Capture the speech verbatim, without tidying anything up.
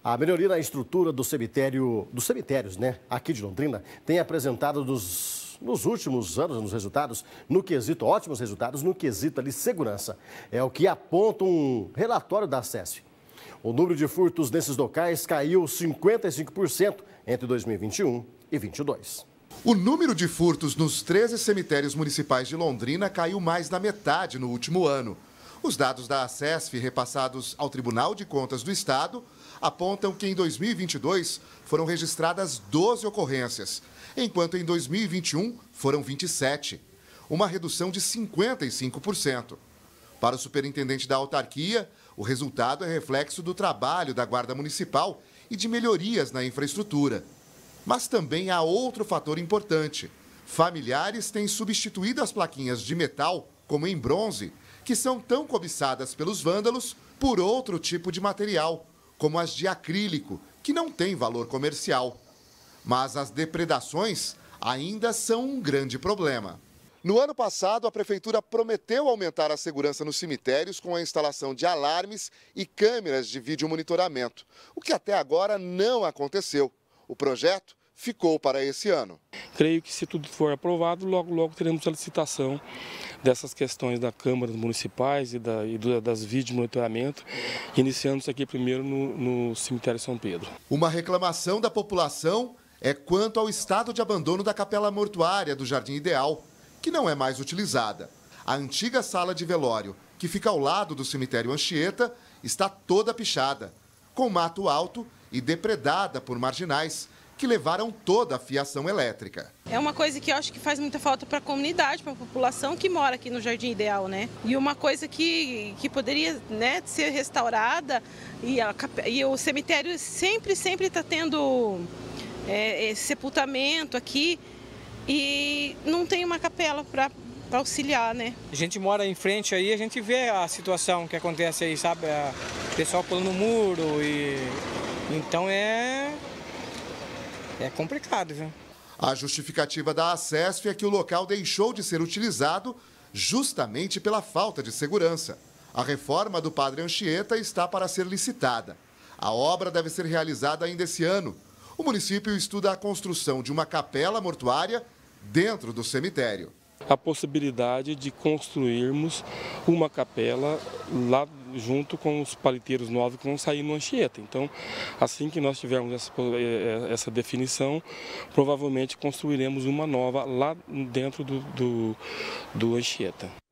A melhoria na estrutura do cemitério, dos cemitérios, né, aqui de Londrina, tem apresentado nos, nos últimos anos, nos resultados, no quesito, ótimos resultados no quesito de segurança. É o que aponta um relatório da SESF. O número de furtos nesses locais caiu cinquenta e cinco por cento entre dois mil e vinte e um e vinte e dois. O número de furtos nos treze cemitérios municipais de Londrina caiu mais da metade no último ano. Os dados da SESF, repassados ao Tribunal de Contas do Estado, apontam que em dois mil e vinte e dois foram registradas doze ocorrências, enquanto em dois mil e vinte e um foram vinte e sete, uma redução de cinquenta e cinco por cento. Para o superintendente da autarquia, o resultado é reflexo do trabalho da Guarda Municipal e de melhorias na infraestrutura. Mas também há outro fator importante. Familiares têm substituído as plaquinhas de metal, como em bronze, que são tão cobiçadas pelos vândalos, por outro tipo de material, como as de acrílico, que não tem valor comercial. Mas as depredações ainda são um grande problema. No ano passado, a Prefeitura prometeu aumentar a segurança nos cemitérios com a instalação de alarmes e câmeras de vídeo monitoramento, o que até agora não aconteceu. O projeto ficou para esse ano. Creio que, se tudo for aprovado, logo, logo teremos a licitação dessas questões da Câmara Municipais e, da, e do, das vídeos de monitoramento, iniciando-se aqui primeiro no, no cemitério São Pedro. Uma reclamação da população é quanto ao estado de abandono da capela mortuária do Jardim Ideal, que não é mais utilizada. A antiga sala de velório, que fica ao lado do cemitério Anchieta, está toda pichada, com mato alto e depredada por marginais, que levaram toda a fiação elétrica. É uma coisa que eu acho que faz muita falta para a comunidade, para a população que mora aqui no Jardim Ideal, né? E uma coisa que, que poderia, né, ser restaurada, e, a, e o cemitério sempre, sempre está tendo é, sepultamento aqui e não tem uma capela para para auxiliar, né? A gente mora em frente aí, a gente vê a situação que acontece aí, sabe? O pessoal pulando o muro e... Então é... É complicado, viu? A justificativa da SESF é que o local deixou de ser utilizado justamente pela falta de segurança. A reforma do Padre Anchieta está para ser licitada. A obra deve ser realizada ainda esse ano. O município estuda a construção de uma capela mortuária dentro do cemitério. A possibilidade de construirmos uma capela lá junto com os paliteiros novos que vão sair no Anchieta. Então, assim que nós tivermos essa, essa definição, provavelmente construiremos uma nova lá dentro do, do, do Anchieta.